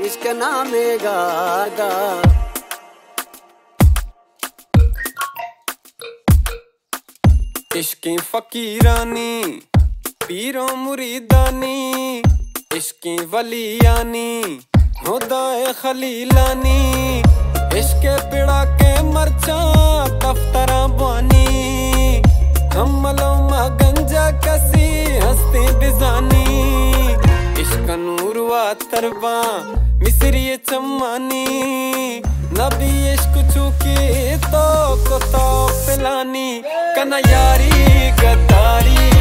इश्क नामे गादा। इश्की फकीरानी पीरो मुरीदानी, इश्की वलियानी हुदाए खलीलानी, इश्के पिड़ा के मरचा दफ्तरा बानी, हमलो मा गंजा कसी हस्ती बिजानी, इश्क नूर वा तरबा मिसरी चम्मानी, नबी इश्क चुकी तो को तो पिलानी, कना यारी गद्दारी